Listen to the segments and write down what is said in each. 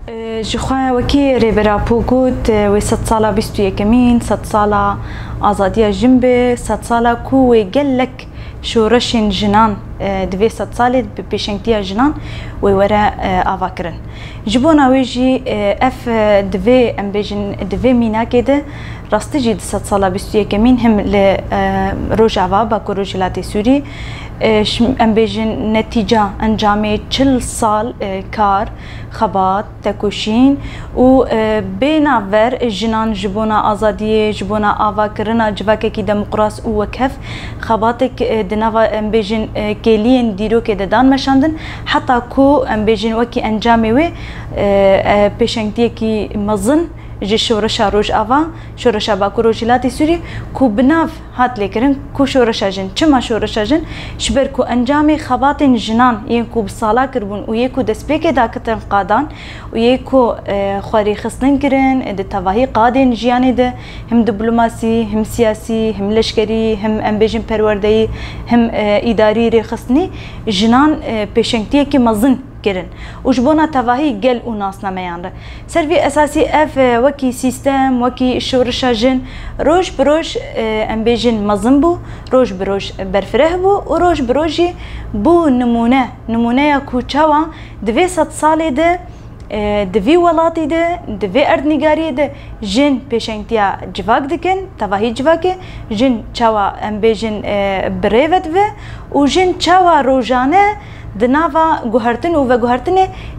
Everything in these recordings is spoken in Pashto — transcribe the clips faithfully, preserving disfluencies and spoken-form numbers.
جخوا وكي ريبرا بوغوت وست صالة بيستو يكمين ست صالة آزادية جنبي ست صالة كوي قلك شورشين جنان دوی ست صالة ببيشنكتيا جنان وورا آفاكرن جبونا ويجي اف دوی ام بيجن دوی مينا كده راستي جي ست صالة بيستو يكمين هم لروج عوا باكو روجلاتي سوري ام بيجن نتيجة انجامي چل سال كار خبات تكوشين و بيناور جنان جبونا آزادية جبونا آوا كرنا جواكي كي ديمقراس و وكف خباتك دناوا ام بيجن كيلين ديرو كي دان مشاندن حتى كو ام بيجن وكي انجامي وي بيشنكتيه كي مزن جي شورشا روج آوا شورشا باكو روجلاتي سوري كو بناف هات لكرن كو شورشا جن چما شورشا جن شبر كو انجامي خباتن جنان يكو بصالا كربون و يكو دسبيك داكتن قادان و يكو خواري خصنن كرن د تواهي قادن جياني ده هم دبلوماسي هم سياسي هم لشكري هم امبيجن پروردهي هم اداري رخصني جنان بيشنكتيه كي مزن كرن وجبونا تواهي قل و ناس نميان سرفي اساسي اف وكي سيستم وكي شورشا جن روج بروج ام بيجن مزن بو روج بروج برفره بو و روج بروجي بو نمونه نمونه كو چاوا دوی ست سالي ده دوی ولاتي ده دوی اردنگاري ده جن پیشنگتیا جواك دكن تواهي جواكي جن چاوا ام بيجن بريوت و و جن چاوا روجانه دناوا گوهرتن و گوهرتن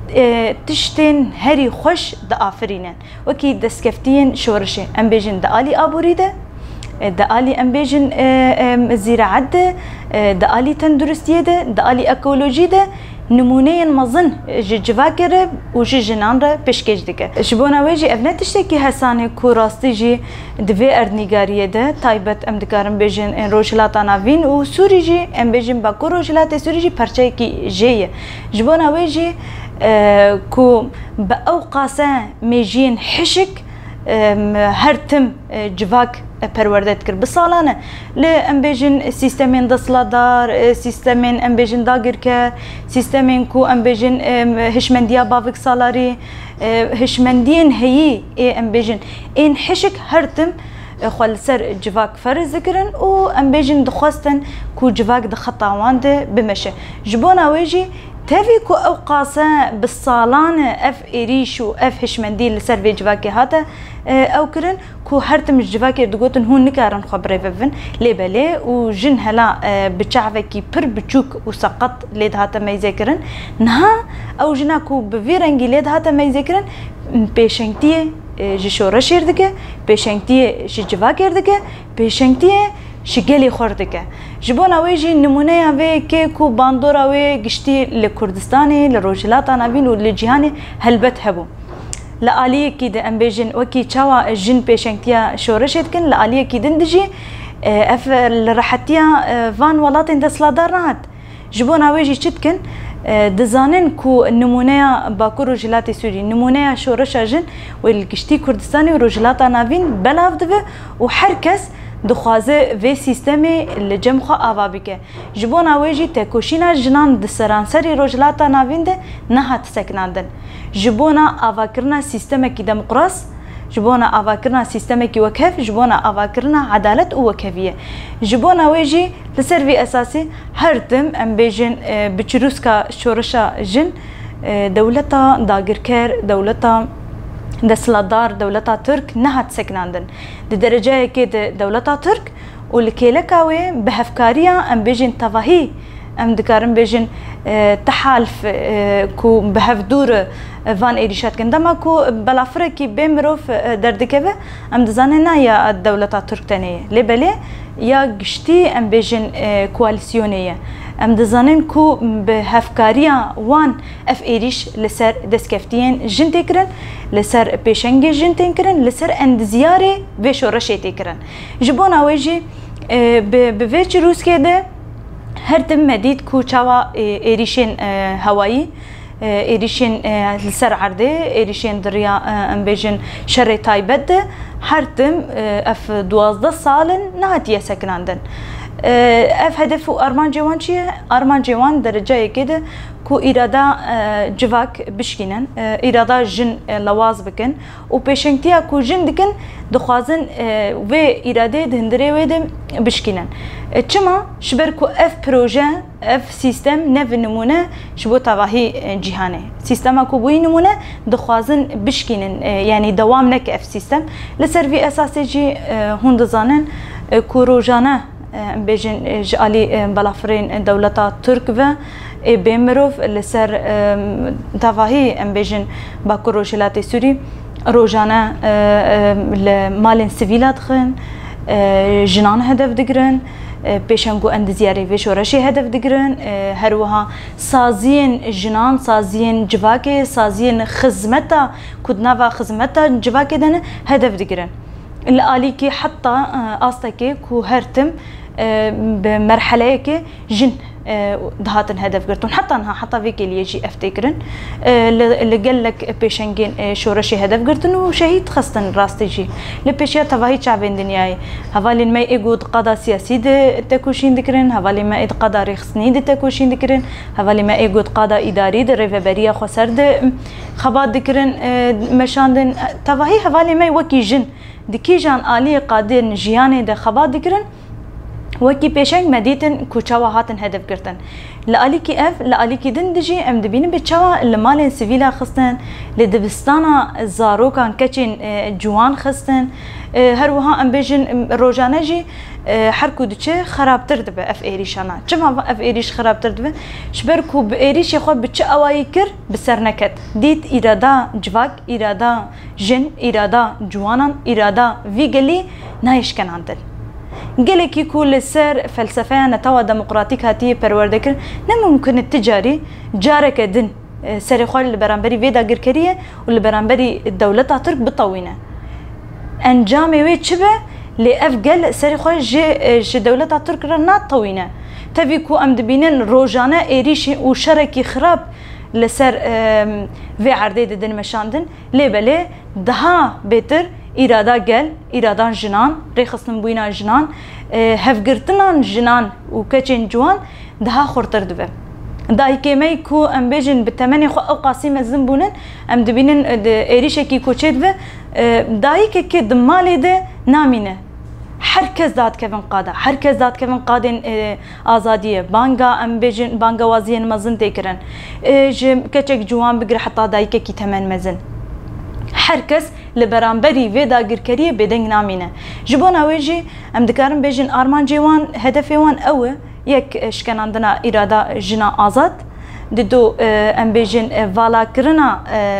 تشتين هري خوش دا آفرينن وكي دسكفتين شورشي ام بيجن دا آلي آبوري ده دا آلي ام بيجن زراعت ده دا آلي تندرستيه ده دا آلي اكولوجي ده نمونه مزن جي جواكر و جي جنان را پشکش دکه شبونا ویجی افنه تشتکی حسانه کو راستی جی دوی اردنگاریه ده تایبت ام دکارم بیجن ان روجلاتا ناوین و سوری جی ام بیجن باکو روجلات سوری جی پرچه کی جیه شبونا ویجی کو با اوقاسه میجین حشک هر تم جواك پروردت کرد بسالانه ل ام بیجن سیستمین دسلادار سیستمین ام بیجن داگر که سیستمین کو ام بیجن هشمندیا باوک سالاری هشمندین هی ام بیجن این حشک هر تم خال سر جواك فرز ذكرن و ام بیجن دخواستن کو جواك دخطاوان ده بمشه جبونا ويجي تافيكو اوقاسا بالصالان اف اريشو اف هشمندي لسر في جواكي هاتا او كرن كو هرتم جواكي دغوتن هون نكارن خبري ففن ليبالي و جن هلا بچعفكي پر بچوك وسقط ليد هاتا ما يذكرن نها او جناكو بفيرنجي ليد هاتا ما يذكرن بيشنتي جي شورشير دكه بيشنتي جي جواكير دكه بيشنتي شگلی خوردکه جبونا ویجی نمونه وی که کو باندورا وی گشتی لکردستانی لروجلاتا نبین و لجهانی هلبت هبو لآلیه کی ده ام بیجن وکی چاوا جن پیشنگتیا شورشید کن لآلیه کی دندجی اف لراحتیا وان ولاتن دسلادار نهات جبونا ویجی چید کن دزانن کو نمونه باکو روجلات سوری نمونه شورش جن و گشتی کردستانی و روجلاتا نبین بلاف دوه و هر کس دخوازه في سيستمي اللي جمخه آوا بك جبونا ويجي تكوشينا جنان دسرانسري روجلاتا نافينده نهات سكناندن جبونا آوا كرنا سيستمي كي ديمقراس جبونا آوا كرنا سيستمي كي وكف جبونا آوا كرنا عدالت و وكفيه جبونا ويجي لسر اساسي هرتم ام بيجن بچروسكا شورشا جن دولتا داگركر دولتا دسلادار دولتا ترك نهات سكناندن لدرجة كده دولتا ترك والكيلكاوي بهفكاريا ام بيجن تواهي ام دكارم بيجن تحالف كو بهف دور فان ايريشات كندما كو بلافركي بمروف دردكبه ام دزاننا يا الدولتا ترك تانية لبلي يا گشتي ام بيجن كواليسيونية ام دزانن كو بهفكاريا وان اف ايريش لسر دسكفتين جن تكرن لسر بيشنجي جن تكرن لسر اند زياري في شورشي تكرن جبونا ويجي بفيتش روسكي ده هر تم مديد كو چاوا ايريشين هوائي ايريشين لسر عرضه ايريشين دريا ام بيجن شر تايبد هر تم اف دوازده سالن نهاتيه سكناندن اف هدف و ارمان جوان چیه؟ ارمان جوان درجه كده كو إرادا جواك بشكينن إرادا جن لواز بكن و بيشنتيا كو جن دكن دخوازن و إرادة دهندري ويدم بشكينن چما شبر كو اف بروجه اف سيستم نف نمونه شبو تواهي جهانه سيستما كو بوي نمونه دخوازن بشكينن يعني دوام نك اف سيستم لسر في اساسي جي هون دزانن كو روجانه بيجن جالي بلافرين دولتا ترك و بمروف لسر تواهي ام بيجن باكو روجلاتي سوري روجانا مالين سيفيلات خن جنان هدف دقرن بيشنگو اند زياري في شورشي هدف دقرن هروها سازين جنان سازين جواكي سازين خزمتا كدنافا خزمتا جواكي دن هدف دقرن الاليكي حتى استكي كو هرتم بمرحله كي جن دهاتن هدف قرتون حتى انها حتى فيك اللي يجي افتكرن اللي قال لك بيشنجين شورشي هدف قرتن وشهيد خستن راس تجي لبيشيا تفاهي شعبين دنياي هفالي ما يقود قضاء سياسي دي تكوشين ذكرن هفالي ما يقود قضاء رخصني دي تكوشين ذكرن هفالي ما يقود قضاء اداري دي ريفبريا خسر دي خبات ذكرن مشاندن تفاهي هفالي ما يوكي جن دكي جان آلي قادر جياني ده خبات ذكرن وكي بيشنگ مديتن كوچاوا هاتن هدف گرتن لاليكي اف لاليكي دن دجي ام دبين بچاوا لمالن سيفيلا خستن لدبستانا زاروكان كچين جوان خستن هروها ام بيجن روجانجي حركو دچه خرابتر دبه اف ايريشانا چما اف ايريش خرابتر دبه شبركو بايريش يخو بچ اواي كر بسرنكت ديت ارادا جواك ارادا جن ارادا جوانان ارادا فيغلي نايش كناندل قالك كل سر فلسفة نتوى ديمقراطيك هاتي پروردكر نممكن التجاري جارك دن سر خوال البرانبري فيدا غيركريه والبرانبري الدولة ترك بطوينه انجامي وي تشبه لافقل سر خوال جي جي دولة ترك رنا طوينه تبيكو ام دبينن روجانا ايريشي وشركي خراب لسر في عرديد دن مشاندن ليبلي دها بيتر إرادا قل إرادا جنان ريخصن بوينا جنان هفقرتنا جنان وكتشين جوان دها خورتر دبه داي كيمي كو ام بيجن بالتمني خو او قاسيمه زنبونن ام دبينن ايريشكي كوتشيد و داي كي دمالي ده نامينه herkes dad kevin qada herkes dad kevin qadin azadiye banga ام بيجن banga waziyen mazın tekiren j keçek juwan bigir hatta dayke ki temen mezin herkes لبرانبري فيدا غيركريه بدنگ نامينه جبونا ويجي ام دكارن بيجن ارمان جوان هدفي وان او يك شكن عندنا اراده جنا ازاد ددو ام بيجن فالا كرنا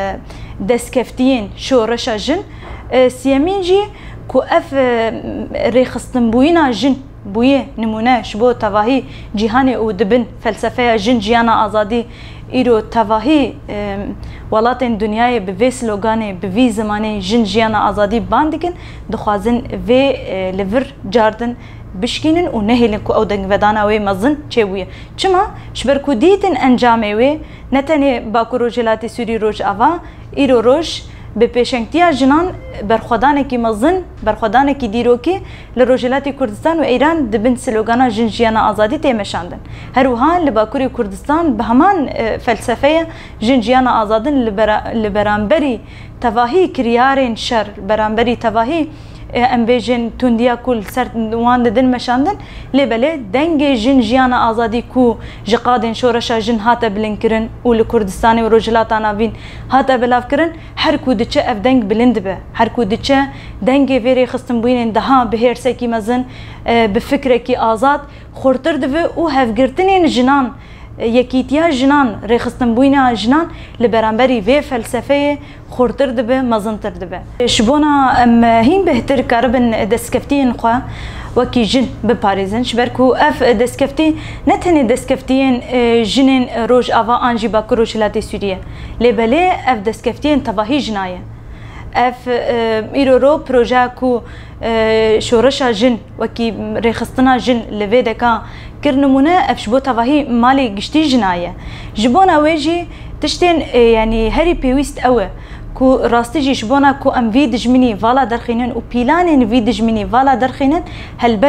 دسكفتين شورشا جن سيامين جي كو اف ريخستن بوينا جن بويه نمونه شبو تواهي جهاني و دبن فلسفه جن جيانا ازادي ایرو تواهی ولاتن دنیای به وی سلوگانی به وی زمانی جن جیانا آزادی باندگن دخوازن وی لور جاردن بشکینن و نهیلن کو او دنگ ودانا وی مزن چویه چما شبر کو دیتن انجامه وی نتنی باکو روجلاتی سوری روج آوا ایرو روج به پیشنگتیا جنان برخودانه کی مزن برخودانه کی دیروکی لروجلاتی کردستان و ایران دبن سلوگانا جن جیانا آزادی تیمشاندن هر وها لباکوری کردستان به همان فلسفه جن جیانا آزادن لبرانبری تواهی کریارین شر برانبری تواهی ام بيجن تونديا كل سر وان دن مشاندن لبله دنگ جن جيانا آزادي كو جقادن شورشا جن هاتا بلنكرن ول كردستاني و روجلاتانا بين هاتا بلافكرن هر كو دچه اف دنگ بلند به هر كو دچه دنگ ويري خستن بوين دها بهرسكي مزن بفكركي آزاد خورتر دو او هفگرتنين جنان یکیتیا جنان رخصتن بوینا جنان لبرانبری و فلسفه خورتر دبه مزنتر دبه شبونا ام هین بهتر کاربن دسکفتین خو وکی جن بپاریزن شبرکو اف دسکفتی نتنی دسکفتین جنین روج آوا آنجی با کروشلاتی سوریه لبله اف دسکفتین تواهی جنایه اف ایرو رو پروژه کو شورشا جن وکی رخصتنا جن لویدکا كرنمونه افشبو تواهي مالي قشتي جنايه جبونا ويجي تشتين يعني هري بيويست اوه كو راستيجي شبونا كو ام في دجمني فالا درخينن و بيلانين في دجمني فالا درخينن هلبت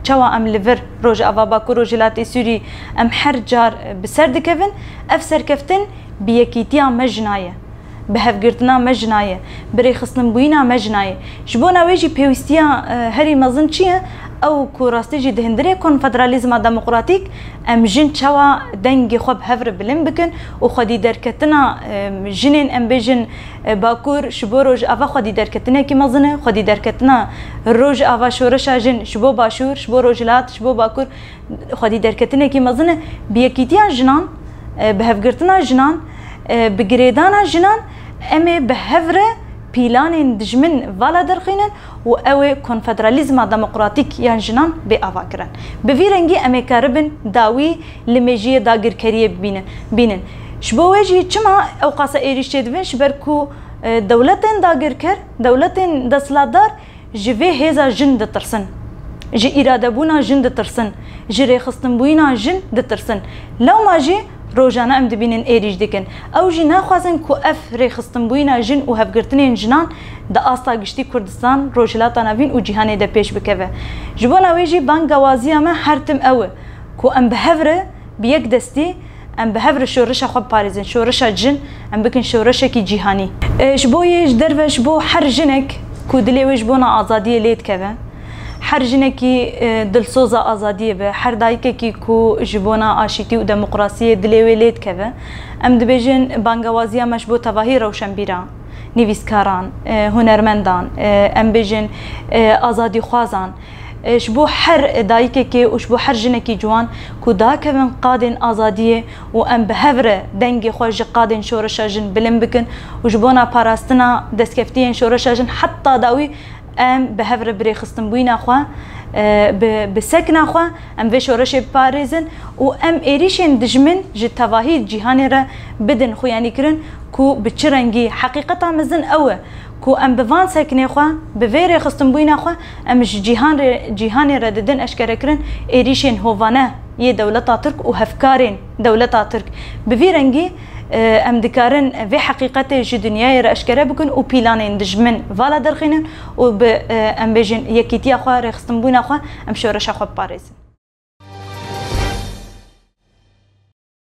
چوا ام لور روج اوا باکو روجلات سوری ام هر جار بسر دکفن اف سرکفتن بیکیتیا مجنایه به هفگرتنا مجنایه بری خصنم بوینا مجنایه جبونا ویجی پیوستیا هری مزن چیه او کوراستی جی دهندری کنفدرالیزم دموکراتیک ام جن چوا دنگ خوب هفر بلن بکن و خودی درکتنا جنین ام بجن باکور شبو روج اوا خودی درکتنا کی مزنه خودی درکتنا روج اوا شورشا جن شبو باشور شبو روجلات شبو باکور خودی درکتنا کی مزنه بیکیتیا جنان به هفگرتنا جنان بگریدانا جنان امه به هفره پیلان دجمن والا درخینن و اوه کنفدرالیزم دموکراتیک یان جنان به آوا کرن به ویرنگی امه کاربن داوی لمجیه داگرکریه بینن بینن شبو وجه چما اوقاسا ایریشته دوین شبر کو دولتن داگرکر دولتن دسلادار جوه هزا جن دترسن جی اراده بونا جن دترسن جی ریخستن بوینا جن دترسن لو ما جی روزانه ام دبینن ایریج دکن او جی نخوازن کو اف ریخستن بوینا جن و هفگرتنین جنان دا آستا گشتی کردستان روجلاتا نوین و جهانی دا پیش بکوه جبونا ویجی بانگ گوازی اما هرتم اوه کو ام بهوره بیک دستی ام بهوره شورشا خوب پارزن شورشا جن ام بکن شورشا کی جهانی جبویش دروش بو هر جنک کو دلیوش بونا آزادی لید کوه هر جنکی دلسوزا آزادیه به هر دایکه کی کو جبونا آشیتی و دموکراسی دلیوی لید که ام دبیجن بانگوازی مش بو تواهی روشنبیران نویسکاران هنرمندان ام بیجن آزادی خوازان شبو هر دایکه کی و شبو هر جنکی جوان کو دا کون قادن آزادیه و ام بهوره دنگ خوش قادن شورشا جن بلن بکن و جبونا پاراستنا دسکفتین شورشا جن حتی داوی ام به هفر بری خستن بوین اخوا به سکن اخوا ام به شورش پارزن و ام ایریشن دجمن جی تواهی جهانی را بدن خویانی کرن کو بچرنگی حقیقتا مزن اوه کو ام بوان سکن اخوا به ویر خستن بوین اخوا ام جهان جهانی را ددن اشکره کرن ایریشن هوانه یه دولتا ترک و هفکارین دولتا ترک به ویرنگی ام دکارن و حقیقت جی دنیای را اشکره بکن و پیلانین دجمن والا درخینن و به ام بجن یکیتی اخوا رخستن بوین اخوا ام شورش اخوا پارزن